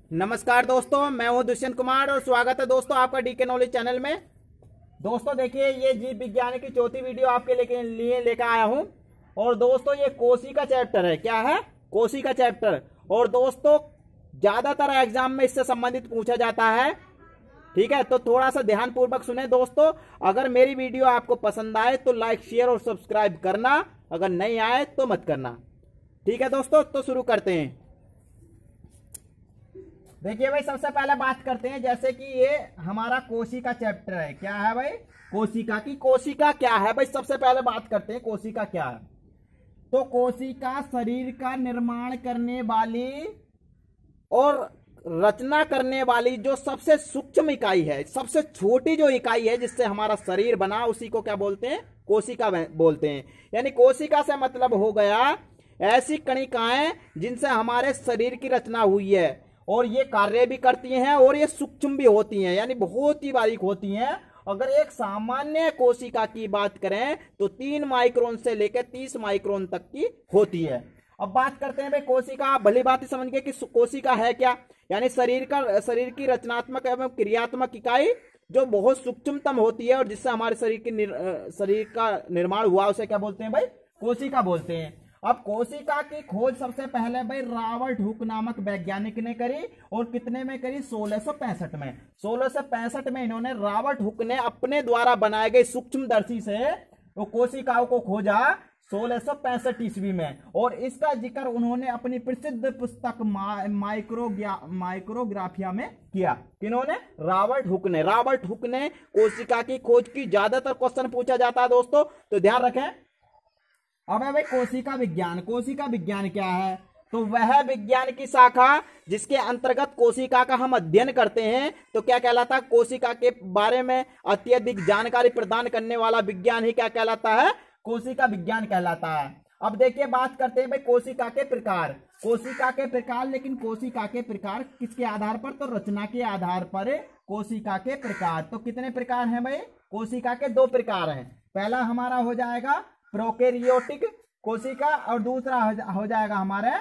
नमस्कार दोस्तों, मैं हूं दुष्यंत कुमार और स्वागत है दोस्तों आपका डीके नॉलेज चैनल में। दोस्तों देखिए, ये जीव विज्ञान की चौथी वीडियो आपके लिए लेकर आया हूं। और दोस्तों ये कोशी का चैप्टर है। क्या है? कोशी का चैप्टर। और दोस्तों ज्यादातर एग्जाम में इससे संबंधित पूछा जाता है। ठीक है, तो थोड़ा सा ध्यान पूर्वक सुने दोस्तों। अगर मेरी वीडियो आपको पसंद आए तो लाइक, शेयर और सब्सक्राइब करना, अगर नहीं आए तो मत करना। ठीक है दोस्तों, तो शुरू करते हैं। देखिए भाई, सबसे पहले बात करते हैं, जैसे कि ये हमारा कोशिका चैप्टर है। क्या है भाई? कोशिका की। कोशिका क्या है भाई? सबसे पहले बात करते हैं कोशिका क्या है। तो कोशिका शरीर का निर्माण करने वाली और रचना करने वाली जो सबसे सूक्ष्म इकाई है, सबसे छोटी जो इकाई है जिससे हमारा शरीर बना, उसी को क्या बोलते हैं? कोशिका बोलते हैं। यानी कोशिका से मतलब हो गया ऐसी कणिकाएं जिनसे हमारे शरीर की रचना हुई है, और ये कार्य भी करती हैं और ये सूक्ष्म भी होती हैं, यानी बहुत ही बारीक होती हैं। अगर एक सामान्य कोशिका की बात करें तो 3 माइक्रोन से लेकर 30 माइक्रोन तक की होती है। अब बात करते हैं भाई कोशिका। आप भली बात ही समझ गए कि कोशिका है क्या। यानी शरीर की रचनात्मक एवं क्रियात्मक इकाई जो बहुत सूक्ष्मतम होती है और जिससे हमारे शरीर का निर्माण हुआ, उसे क्या बोलते हैं भाई? कोशिका बोलते हैं। अब कोशिका की खोज सबसे पहले भाई रॉबर्ट हुक नामक वैज्ञानिक ने करी। और कितने में करी? 1665 में। 1665 में इन्होंने, रॉबर्ट हुक ने अपने द्वारा बनाए गए सूक्ष्मदर्शी से वो कोशिकाओं को खोजा 1665 ईस्वी में। और इसका जिक्र उन्होंने अपनी प्रसिद्ध पुस्तक माइक्रोग्राफिया में किया। किन्होंने? रॉबर्ट हुक ने। रॉबर्ट हुक ने कोशिका की खोज की। ज्यादातर क्वेश्चन पूछा जाता है दोस्तों, तो ध्यान रखें। अब है भाई कोशिका विज्ञान। कोशिका विज्ञान क्या है? तो वह विज्ञान की शाखा जिसके अंतर्गत कोशिका का हम अध्ययन करते हैं, तो क्या कहलाता है? कोशिका के बारे में अत्यधिक जानकारी प्रदान करने वाला विज्ञान ही क्या कहलाता है? कोशिका विज्ञान कहलाता है। अब देखिए, बात करते हैं भाई कोशिका के प्रकार। कोशिका के प्रकार, लेकिन कोशिका के प्रकार किसके आधार पर? तो रचना के आधार पर कोशिका के प्रकार। तो कितने प्रकार हैं भाई? कोशिका के 2 प्रकार हैं। पहला हमारा हो जाएगा प्रोकैरियोटिक कोशिका और दूसरा हो जाएगा हमारे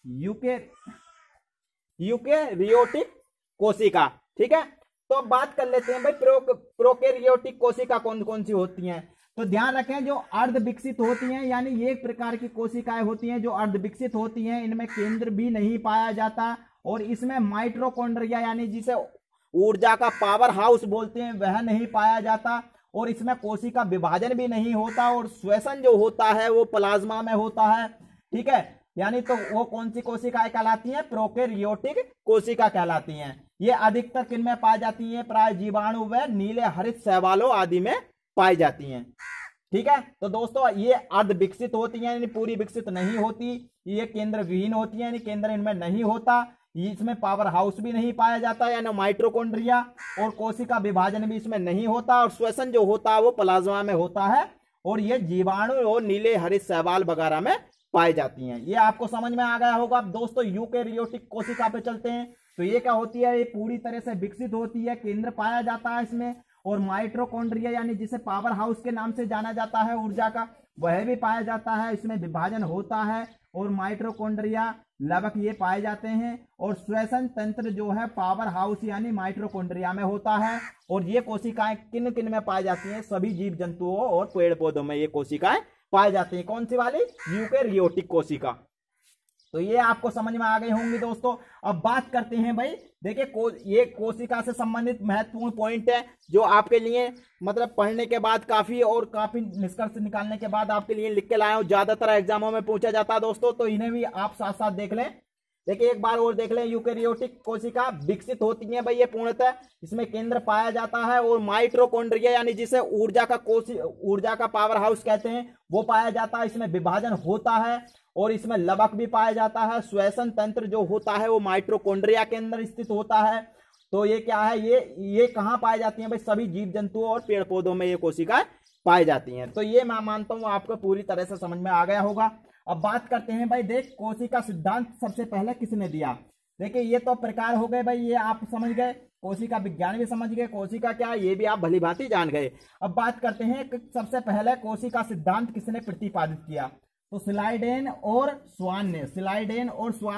यूकेरियोटिक कोशिका। ठीक है, तो अब बात कर लेते हैं भाई प्रोकैरियोटिक कोशिका कौन कौन सी होती हैं। तो ध्यान रखें, जो अर्ध विकसित होती हैं, यानी ये एक प्रकार की कोशिकाएं होती हैं जो अर्ध विकसित होती हैं। इनमें केंद्र भी नहीं पाया जाता और इसमें माइटोकॉन्ड्रिया, यानी जिसे ऊर्जा का पावर हाउस बोलते हैं, वह नहीं पाया जाता। और इसमें कोशिका विभाजन भी नहीं होता और श्वसन जो होता है वो प्लाज्मा में होता है। ठीक है, यानी तो वो कौन सी कोशिकाएं कहलाती हैं? प्रोकैरियोटिक कोशिका कहलाती हैं। ये अधिकतर किन में पाई जाती हैं? प्राय जीवाणु व नीले हरित शैवालों आदि में पाई जाती हैं। ठीक है, तो दोस्तों ये अर्ध विकसित होती हैं, यानी पूरी विकसित नहीं होती। ये केंद्र विहीन होती है, यानी केंद्र इनमें नहीं होता। इसमें पावर हाउस भी नहीं पाया जाता, यानी माइटोकॉन्ड्रिया। और कोशिका विभाजन भी इसमें नहीं होता और श्वसन जो होता है वो प्लाज्मा में होता है। और ये जीवाणु और नीले हरित शैवाल वगैरह में पाई जाती हैं। ये आपको समझ में आ गया होगा। अब दोस्तों यूकेरियोटिक कोशिका पे चलते हैं। तो ये क्या होती है? ये पूरी तरह से विकसित होती है, केंद्र पाया जाता है इसमें। और माइटोकॉन्ड्रिया, यानी जिसे पावर हाउस के नाम से जाना जाता है ऊर्जा का, वह भी पाया जाता है। इसमें विभाजन होता है और माइटोकॉन्ड्रिया, लवक ये पाए जाते हैं। और श्वसन तंत्र जो है पावर हाउस यानी माइटोकॉन्ड्रिया में होता है। और ये कोशिकाएं किन किन में पाई जाती हैं? सभी जीव जंतुओं और पेड़ पौधों में ये कोशिकाएं पाई जाती हैं। कौन सी वाली? यूकेरियोटिक कोशिका। तो ये आपको समझ में आ गई होंगी दोस्तों। अब बात करते हैं भाई, देखिए ये कोशिका से संबंधित महत्वपूर्ण पॉइंट है जो आपके लिए मतलब पढ़ने के बाद काफी निष्कर्ष निकालने के बाद आपके लिए लिख के लाया हूं। ज्यादातर एग्जामों में पूछा जाता है दोस्तों, तो इन्हें भी आप साथ साथ देख लें। देखिए एक बार और देख लें। यूकेरियोटिक कोशिका विकसित होती है भाई, ये पूर्णतः इसमें केंद्र पाया जाता है। और माइटोकॉन्ड्रिया, यानी जिसे ऊर्जा का पावर हाउस कहते हैं, वो पाया जाता है। इसमें विभाजन होता है और इसमें लवक भी पाया जाता है। श्वसन तंत्र जो होता है वो माइटोकॉन्ड्रिया के अंदर स्थित होता है। तो ये क्या है? ये कहाँ पाई जाती हैं भाई? सभी जीव जंतुओं और पेड़ पौधों में ये कोशिकाएं पाई जाती हैं। तो ये मैं मानता हूं आपको पूरी तरह से समझ में आ गया होगा। अब बात करते हैं भाई, देख कोशिका सिद्धांत सबसे पहले किसने दिया? देखिए ये तो प्रकार हो गए भाई, ये आप समझ गए। कोशिका विज्ञान भी समझ गए, कोशिका क्या है ये भी आप भली भांति जान गए। अब बात करते हैं सबसे पहले कोशिका सिद्धांत किसने प्रतिपादित किया। तो स्लाइडेन और स्वान ने, स्लाइडेन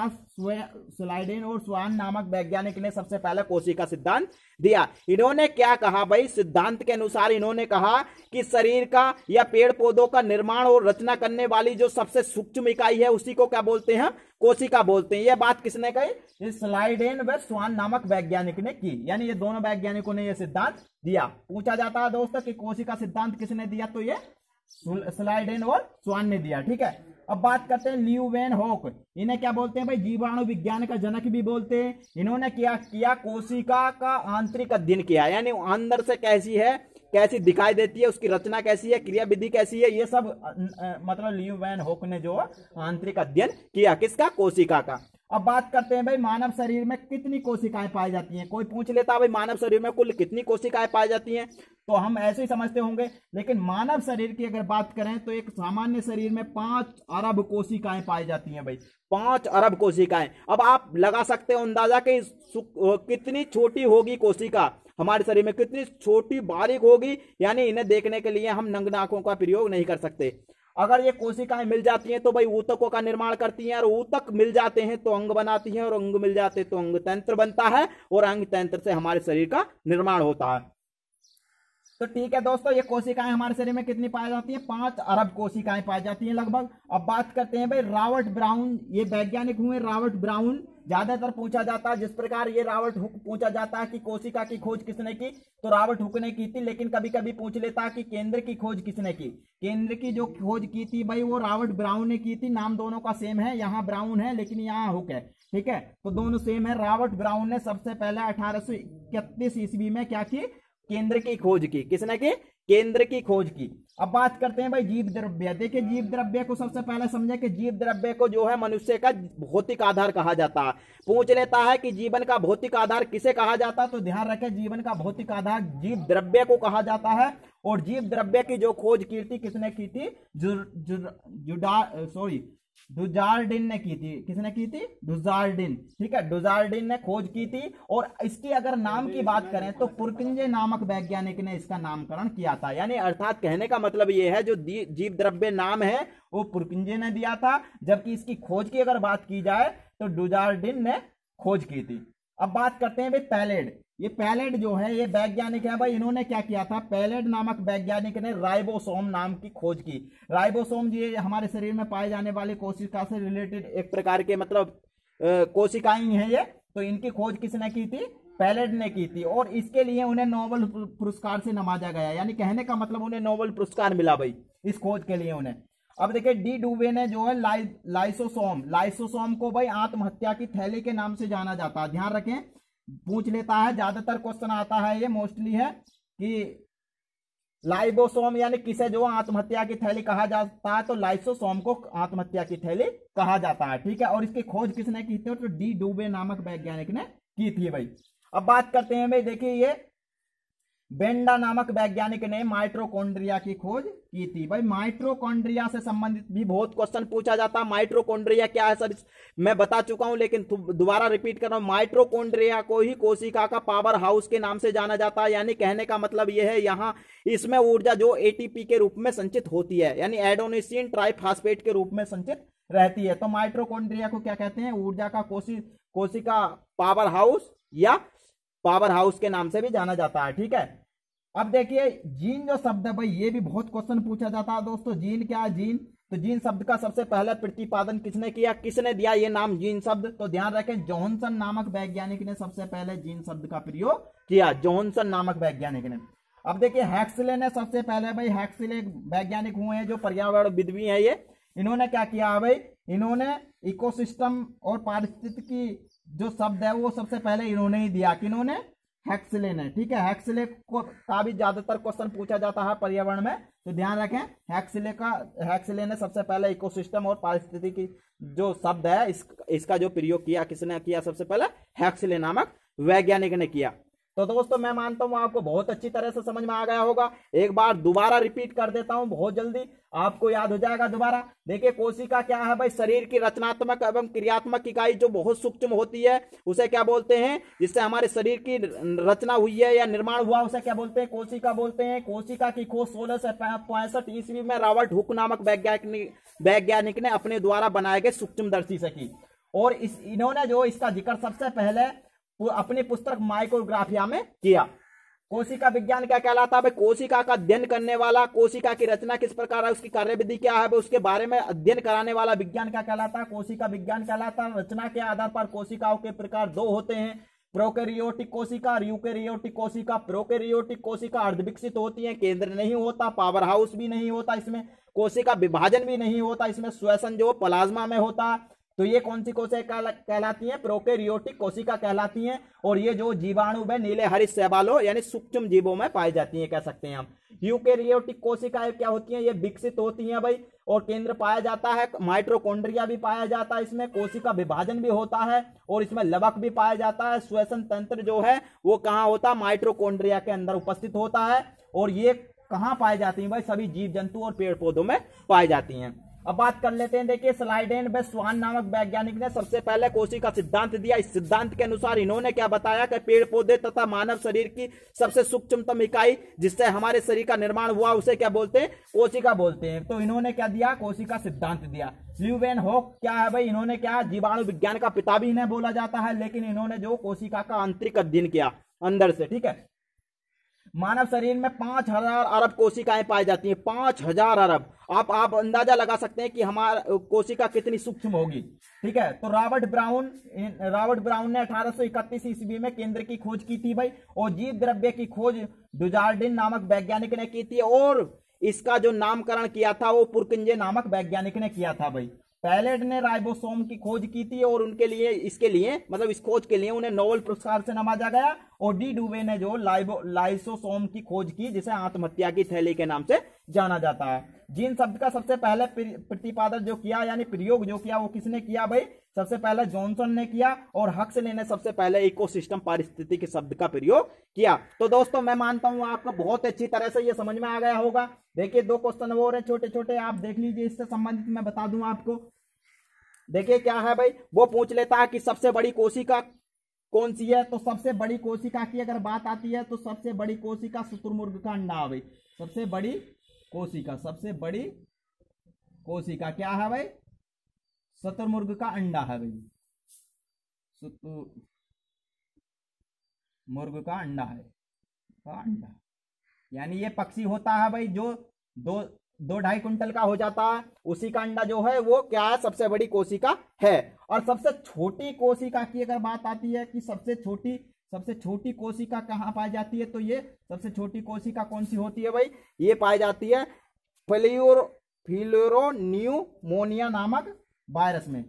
और स्वान नामक वैज्ञानिक ने सबसे पहले कोशिका सिद्धांत दिया। इन्होंने क्या कहा भाई, सिद्धांत के अनुसार इन्होंने कहा कि शरीर का या पेड़ पौधों का निर्माण और रचना करने वाली जो सबसे सूक्ष्म इकाई है उसी को क्या बोलते हैं, कोशिका बोलते हैं। यह बात किसने कही, इस स्लाइडेन व स्वान नामक वैज्ञानिक ने की, यानी ये दोनों वैज्ञानिकों ने यह सिद्धांत दिया। पूछा जाता है दोस्तों कि कोशिका सिद्धांत किसने दिया, तो ये स्लाइडेन और स्वान ने दिया। ठीक है, अब बात करते हैं ल्यूवेनहॉक, इन्हें क्या बोलते हैं भाई, जीवाणु विज्ञान का जनक भी बोलते हैं। इन्होंने क्या किया, कोशिका का आंतरिक अध्ययन किया, यानी अंदर से कैसी है, कैसी दिखाई देती है, उसकी रचना कैसी है, क्रिया विधि कैसी है, ये सब मतलब ल्यूवेनहॉक ने जो आंतरिक अध्ययन किया, किसका, कोशिका का। अब बात करते हैं भाई मानव शरीर में कितनी कोशिकाएं पाई जाती हैं। कोई पूछ लेता है भाई मानव शरीर में कुल कितनी कोशिकाएं पाई जाती हैं, तो हम ऐसे ही समझते होंगे, लेकिन मानव शरीर की अगर बात करें तो एक सामान्य शरीर में 5 अरब कोशिकाएं पाई जाती हैं भाई, 5 अरब कोशिकाएं। अब आप लगा सकते हो अंदाजा कि कितनी छोटी होगी कोशिका, हमारे शरीर में कितनी छोटी बारीक होगी, यानी इन्हें देखने के लिए हम नग्न आंखों का प्रयोग नहीं कर सकते। अगर ये कोशिकाएं मिल जाती हैं तो भाई ऊतकों का निर्माण करती हैं, और ऊतक मिल जाते हैं तो अंग बनाती हैं, और अंग मिल जाते हैं तो अंग तंत्र बनता है, और अंग तंत्र से हमारे शरीर का निर्माण होता है। तो ठीक है दोस्तों, ये कोशिकाएं हमारे शरीर में कितनी पाई जाती हैं, 5 अरब कोशिकाएं पाई जाती हैं लगभग। अब बात करते हैं भाई रॉबर्ट ब्राउन, ये वैज्ञानिक हुए रॉबर्ट ब्राउन। ज्यादातर पूछा जाता है, जिस प्रकार ये रॉबर्ट हुक पूछा जाता है कि कोशिका की खोज किसने की, तो रॉबर्ट हुक ने की थी, लेकिन कभी कभी पूछ लेता है कि केंद्र की खोज किसने की। केंद्र की जो खोज की थी भाई वो रॉबर्ट ब्राउन ने की थी। नाम दोनों का सेम है, यहाँ ब्राउन है लेकिन यहाँ हुक है, ठीक है, तो दोनों सेम है। रॉबर्ट ब्राउन ने सबसे पहले 1831 ईस्वी में क्या की, केंद्र की खोज की। किसने की, केंद्र की खोज की। अब बात करते हैं भाई जीव द्रव्य। देखिए जीव द्रव्य को सबसे पहले समझे कि जीव द्रव्य को जो है मनुष्य का भौतिक आधार कहा जाता है। पूछ लेता है कि जीवन का भौतिक आधार किसे कहा जाता है, तो ध्यान रखें जीवन का भौतिक आधार जीव द्रव्य को कहा जाता है। और जीव द्रव्य की जो खोज कीर्ति किसने की थी, डुजार्डिन ने की थी। किसने की थी, डुजार्डिन, ठीक है, डुजार्डिन ने खोज की थी। और इसकी अगर नाम की बात करें तो पुरकिंजे नामक वैज्ञानिक ने इसका नामकरण किया था। यानी अर्थात कहने का मतलब यह है जो जीव द्रव्य नाम है वो पुरकिंजे ने दिया था, जबकि इसकी खोज की अगर बात की जाए तो डुजार्डिन ने खोज की थी। अब बात करते हैं भाई पैलेड। ये पैलेड जो है ये वैज्ञानिक है भाई, इन्होंने क्या किया था, पैलेड नामक वैज्ञानिक ने राइबोसोम नाम की खोज की। राइबोसोम ये हमारे शरीर में पाए जाने वाले कोशिका से रिलेटेड एक प्रकार के मतलब कोशिकाएं हैं ये, तो इनकी खोज किसने की थी, पैलेड ने की थी। और इसके लिए उन्हें नोबेल पुरस्कार से नवाजा गया, यानी कहने का मतलब उन्हें नोबेल पुरस्कार मिला भाई इस खोज के लिए उन्हें। अब देखिए डी डुवे ने जो है लाइसोसोम को भाई आत्महत्या की थैली के नाम से जाना जाता है। ध्यान रखें, पूछ लेता है, ज्यादातर क्वेश्चन आता है ये मोस्टली है कि लाइबोसोम यानी किसे जो आत्महत्या की थैली कहा जाता है, तो लाइसोसोम को आत्महत्या की थैली कहा जाता है, ठीक है। और इसकी खोज किसने की थी, तो डी डुवे नामक वैज्ञानिक ने की थी भाई। अब बात करते हैं भाई, देखिए ये बेंडा नामक वैज्ञानिक ने माइटोकॉन्ड्रिया की खोज की थी भाई। माइटोकॉन्ड्रिया से संबंधित भी बहुत क्वेश्चन पूछा जाता है। माइटोकॉन्ड्रिया क्या है सर, मैं बता चुका हूं लेकिन दोबारा रिपीट कर रहा हूं। माइटोकॉन्ड्रिया को ही कोशिका का पावर हाउस के नाम से जाना जाता है। यानी कहने का मतलब यह है यहाँ इसमें ऊर्जा जो एटीपी के रूप में संचित होती है, यानी एडेनोसिन ट्राइफॉस्फेट के रूप में संचित रहती है। तो माइटोकॉन्ड्रिया को क्या कहते हैं, ऊर्जा का कोशिका पावर हाउस या पावर हाउस के नाम से भी जाना जाता है, ठीक है। अब देखिए जीन जो शब्द है भाई ये भी बहुत क्वेश्चन पूछा जाता है दोस्तों। जीन क्या है, जीन, तो जीन शब्द का सबसे पहले प्रतिपादन किसने किया, किसने दिया ये नाम जीन शब्द, तो ध्यान रखें जॉनसन नामक वैज्ञानिक ने सबसे पहले जीन शब्द का प्रयोग किया, जॉनसन नामक वैज्ञानिक ने। अब देखिए हैक्सले ने सबसे पहले भाई, हैक्सले वैज्ञानिक हुए हैं जो पर्यावरणविद भी है ये। इन्होंने क्या किया भाई, इन्होंने इकोसिस्टम और पारिस्थितिकी जो शब्द है वो सबसे पहले इन्होंने ही दिया, किन्होंने, हैक्सले ने, ठीक है। हैक्सले को का भी ज्यादातर क्वेश्चन पूछा जाता है पर्यावरण में, तो ध्यान रखें हैक्सले ने सबसे पहले इकोसिस्टम और पारिस्थितिकी जो शब्द है इसका जो प्रयोग किया, किसने किया, सबसे पहले हैक्सले नामक वैज्ञानिक ने किया। तो दोस्तों मैं मानता हूं आपको बहुत अच्छी तरह से समझ में आ गया होगा। एक बार दोबारा रिपीट कर देता हूं, बहुत जल्दी आपको याद हो जाएगा दोबारा। देखिए कोशिका क्या है भाई, शरीर की रचनात्मक एवं क्रियात्मक इकाई जो बहुत सूक्ष्म होती है, उसे क्या बोलते हैं, जिससे हमारे शरीर की रचना हुई है या निर्माण हुआ, उसे क्या बोलते हैं, कोशिका बोलते हैं। कोशिका की खोज 1665 ईस्वी में रॉबर्ट हुक नामक वैज्ञानिक ने अपने द्वारा बनाए गए सूक्ष्मदर्शी से की। और इन्होंने जो इसका जिक्र सबसे पहले अपनी पुस्तक माइक्रोग्राफिया में किया। कोशिका विज्ञान क्या कहलाता है भाई, कोशिका का अध्ययन करने वाला, कोशिका की रचना किस प्रकार है, उसकी कार्यविधि क्या है, उसके बारे में अध्ययन कराने वाला विज्ञान क्या कहलाता है, कोशिका विज्ञान कहलाता है। रचना के आधार पर कोशिकाओं के प्रकार दो होते हैं, प्रोकैरियोटिक कोशिका और यूकैरियोटिक कोशिका। प्रोकैरियोटिक कोशिका अर्धविकसित होती है, केंद्र नहीं होता, पावर हाउस भी नहीं होता, इसमें कोशिका विभाजन भी नहीं होता, इसमें श्वसन जो प्लाज्मा में होता है। तो ये कौन सी कोशिका कहलाती हैं, प्रोकैरियोटिक कोशिका कहलाती हैं। और ये जो जीवाणु में नीले हरित शैवालों यानी सूक्ष्म जीवों में पाई जाती हैं, कह सकते हैं हम। यूकैरियोटिक कोशिकाएं क्या होती हैं, ये विकसित होती हैं भाई, और केंद्र पाया जाता है, माइटोकॉन्ड्रिया भी पाया जाता है, इसमें कोशिका विभाजन भी होता है, और इसमें लवक भी पाया जाता है। श्वसन तंत्र जो है वो कहाँ होता है, माइटोकॉन्ड्रिया के अंदर उपस्थित होता है। और ये कहाँ पाई जाती है भाई, सभी जीव जंतु और पेड़ पौधों में पाई जाती हैं। अब बात कर लेते हैं, देखिए स्लाइडेन बे स्वान नामक वैज्ञानिक ने सबसे पहले कोशिका सिद्धांत दिया। इस सिद्धांत के अनुसार इन्होंने क्या बताया कि पेड़ पौधे तथा मानव शरीर की सबसे सूक्ष्मतम इकाई जिससे हमारे शरीर का निर्माण हुआ, उसे क्या बोलते हैं, कोशिका बोलते हैं। तो इन्होंने क्या दिया, कोशिका सिद्धांत दिया। ल्यूवेनहॉक क्या है भाई, इन्होंने क्या, जीवाणु विज्ञान का पिता भी इन्हें बोला जाता है, लेकिन इन्होंने जो कोशिका का आंतरिक अध्ययन किया अंदर से, ठीक है। मानव शरीर में 5000 अरब कोशिकाएं पाई जाती हैं, 5000 अरब। आप अंदाजा लगा सकते हैं कि हमारा कोशिका कितनी सूक्ष्म होगी, ठीक है। तो रॉबर्ट ब्राउन ने 1831 ईस्वी में केंद्र की खोज की थी भाई, और जीव द्रव्य की खोज डुजार्डिन नामक वैज्ञानिक ने की थी, और इसका जो नामकरण किया था वो पुरकिंजे नामक वैज्ञानिक ने किया था भाई। पैलेट ने राइबोसोम की खोज की थी, और उनके लिए इसके लिए मतलब इस खोज के लिए उन्हें नोबेल पुरस्कार से नवाजा गया। और डी डुवे ने जो लाइसोसोम की खोज की, जिसे आत्महत्या की थैली के नाम से जाना जाता है। जीन शब्द का सबसे पहले प्रतिपादन जो किया यानी प्रयोग जो किया, वो किसने किया भाई, सबसे पहले जॉनसन ने किया, और हक्सले ने सबसे पहले इकोसिस्टम पारिस्थितिकी शब्द का प्रयोग किया। तो दोस्तों मैं मानता हूं आपको बहुत अच्छी तरह से ये समझ में आ गया होगा। देखिए 2 क्वेश्चन वो रहे छोटे छोटे, आप देख लीजिए, इससे संबंधित मैं बता दूं आपको। देखिए क्या है भाई, वो पूछ लेता है कि सबसे बड़ी कोशिका कौन सी है। तो सबसे बड़ी कोशिका की अगर बात आती है तो सबसे बड़ी कोशिका शुतुरमुर्ग का अंडा है भाई। सबसे बड़ी कोशिका क्या है भाई, शुतुरमुर्ग का अंडा है भाई, शुतुरमुर्ग का अंडा है, यानी ये पक्षी होता है भाई जो 2-2.5 कुंटल का हो जाता है, उसी का अंडा जो है वो क्या है, सबसे बड़ी कोशिका है। और सबसे छोटी कोशिका की अगर बात आती है कि सबसे छोटी कोशिका कहाँ पाई जाती है, तो ये सबसे छोटी कोशिका कौन सी होती है भाई, ये पाई जाती है फिलोरोन्यूमोनिया नामक वायरस में।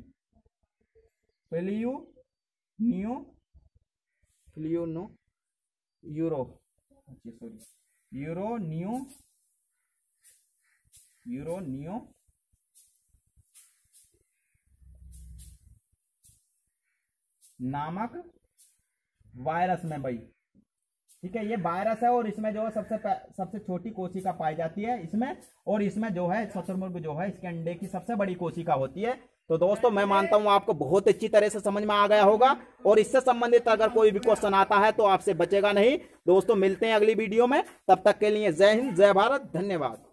यूरोनियो नामक वायरस में भाई, ठीक है। ये वायरस है और इसमें जो है सबसे छोटी कोशिका पाई जाती है इसमें, और इसमें जो है शुतुरमुर्ग जो है इसके अंडे की सबसे बड़ी कोशिका होती है। तो दोस्तों मैं मानता हूं आपको बहुत अच्छी तरह से समझ में आ गया होगा, और इससे संबंधित अगर कोई भी क्वेश्चन आता है तो आपसे बचेगा नहीं। दोस्तों मिलते हैं अगली वीडियो में, तब तक के लिए जय हिंद, जय भारत, धन्यवाद।